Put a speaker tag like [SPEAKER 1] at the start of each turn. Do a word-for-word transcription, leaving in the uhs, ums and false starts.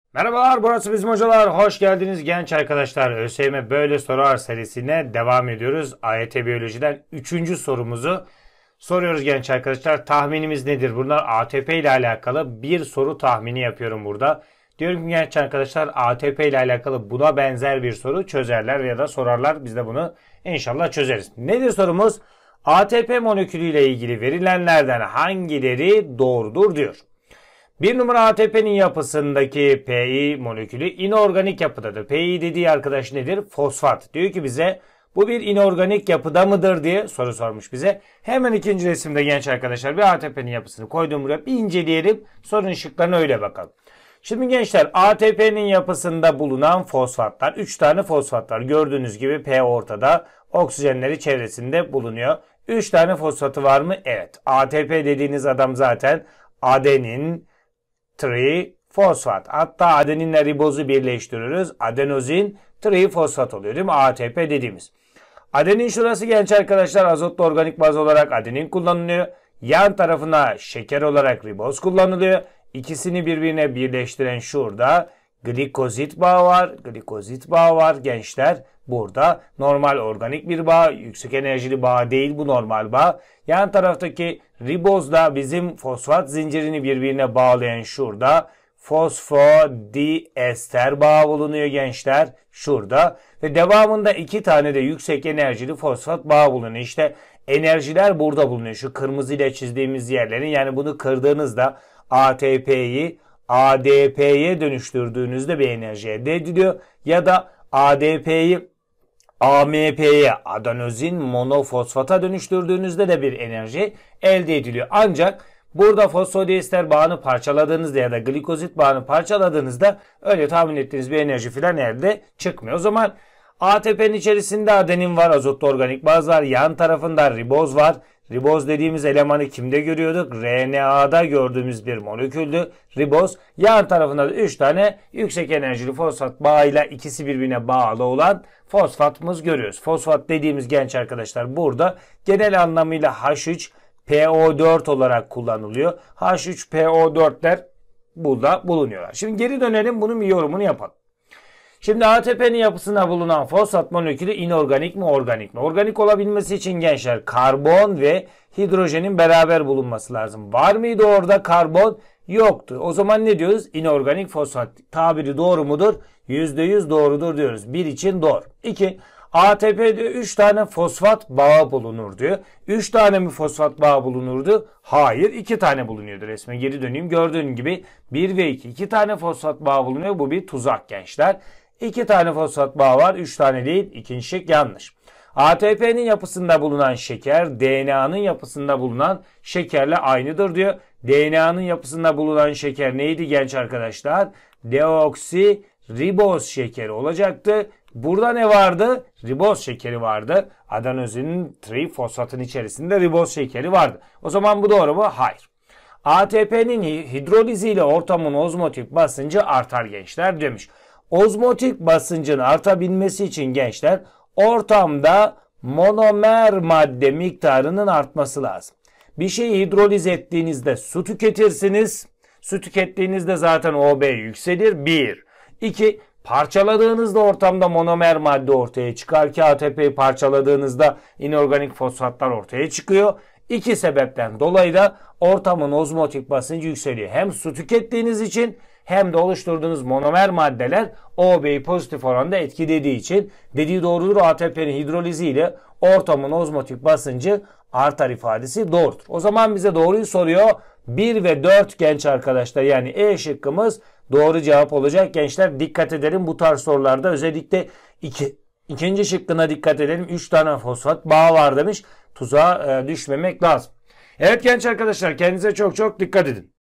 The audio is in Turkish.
[SPEAKER 1] Merhabalar, burası bizim hocalar. Hoş geldiniz genç arkadaşlar. ÖSYM Böyle Sorular serisine devam ediyoruz. A Y T Biyoloji'den üçüncü sorumuzu soruyoruz genç arkadaşlar. Tahminimiz nedir? Bunlar A T P ile alakalı bir soru tahmini yapıyorum burada. Diyorum ki genç arkadaşlar, A T P ile alakalı buna benzer bir soru çözerler ya da sorarlar. Biz de bunu inşallah çözeriz. Nedir sorumuz? A T P molekülü ile ilgili verilenlerden hangileri doğrudur diyor. Bir numara A T P'nin yapısındaki Pi molekülü inorganik yapıdadır. Pi dediği arkadaş nedir? Fosfat. Diyor ki bize bu bir inorganik yapıda mıdır diye soru sormuş bize. Hemen ikinci resimde genç arkadaşlar bir A T P'nin yapısını koydum buraya. Bir inceleyelim. Sorunun şıklarına öyle bakalım. Şimdi gençler, A T P'nin yapısında bulunan fosfatlar, üç tane fosfat var. Gördüğünüz gibi P ortada, oksijenleri çevresinde bulunuyor. üç tane fosfatı var mı? Evet. A T P dediğiniz adam zaten adenin, trifosfat. Hatta adeninle ribozu birleştiriyoruz. Adenozin trifosfat oluyor değil mi? A T P dediğimiz. Adenin şurası genç arkadaşlar azotlu organik baz olarak adenin kullanılıyor. Yan tarafına şeker olarak riboz kullanılıyor. İkisini birbirine birleştiren şurada glikozit bağı var. Glikozit bağı var gençler. Burada normal organik bir bağ, yüksek enerjili bağ değil, bu normal bağ. Yan taraftaki ribozla bizim fosfat zincirini birbirine bağlayan şurada fosfodiester bağı bulunuyor gençler. Şurada ve devamında iki tane de yüksek enerjili fosfat bağı bulunuyor. İşte enerjiler burada bulunuyor. Şu kırmızı ile çizdiğimiz yerlerin, yani bunu kırdığınızda A T P'yi A D P'ye dönüştürdüğünüzde bir enerji elde ediliyor. Ya da A D P'yi A M P'ye, adenozin monofosfata dönüştürdüğünüzde de bir enerji elde ediliyor. Ancak burada fosfodiester bağını parçaladığınızda ya da glikozit bağını parçaladığınızda öyle tahmin ettiğiniz bir enerji falan elde çıkmıyor. O zaman A T P'nin içerisinde adenin var, azotlu organik baz var, yan tarafında riboz var. Riboz dediğimiz elemanı kimde görüyorduk? R N A'da gördüğümüz bir moleküldü. Riboz. Yan tarafında da üç tane yüksek enerjili fosfat bağıyla ikisi birbirine bağlı olan fosfatımız görüyoruz. Fosfat dediğimiz genç arkadaşlar burada genel anlamıyla H üç P O dört olarak kullanılıyor. H üç P O dörtler burada bulunuyorlar. Şimdi geri dönelim, bunun bir yorumunu yapalım. Şimdi A T P'nin yapısında bulunan fosfat molekülü inorganik mi, organik mi? Organik olabilmesi için gençler karbon ve hidrojenin beraber bulunması lazım. Var mıydı orada karbon? Yoktu. O zaman ne diyoruz? İnorganik fosfat tabiri doğru mudur? yüzde yüz doğrudur diyoruz. bir için doğru. iki. A T P'de üç tane fosfat bağı bulunur diyor. üç tane mi fosfat bağı bulunurdu? Hayır, iki tane bulunuyordu. Resme geri döneyim. Gördüğün gibi bir ve iki. iki tane fosfat bağı bulunuyor. Bu bir tuzak gençler. iki tane fosfat bağı var. üç tane değil. İkinci şık yanlış. A T P'nin yapısında bulunan şeker D N A'nın yapısında bulunan şekerle aynıdır diyor. D N A'nın yapısında bulunan şeker neydi genç arkadaşlar? Deoksiriboz şekeri olacaktı. Burada ne vardı? Riboz şekeri vardı. Adenozinin trifosfatın içerisinde riboz şekeri vardı. O zaman bu doğru mu? Hayır. A T P'nin hidroliziyle ortamın ozmotik basıncı artar gençler demiş. Ozmotik basıncın artabilmesi için gençler ortamda monomer madde miktarının artması lazım. Bir şeyi hidroliz ettiğinizde su tüketirsiniz. Su tükettiğinizde zaten O B yükselir. bir. iki. Parçaladığınızda ortamda monomer madde ortaya çıkar ki A T P'yi parçaladığınızda inorganik fosfatlar ortaya çıkıyor. İki sebepten dolayı da ortamın ozmotik basıncı yükseliyor. Hem su tükettiğiniz için hem de oluşturduğunuz monomer maddeler O B'yi pozitif oranda etkilediği için dediği doğrudur. A T P'nin hidroliziyle ortamın ozmotik basıncı artar ifadesi doğrudur. O zaman bize doğruyu soruyor. bir ve dört genç arkadaşlar, yani E şıkkımız doğru cevap olacak. Gençler dikkat edelim bu tarz sorularda, özellikle iki, ikinci şıkkına dikkat edelim. üç tane fosfat bağı var demiş. Tuzağa e, düşmemek lazım. Evet genç arkadaşlar, kendinize çok çok dikkat edin.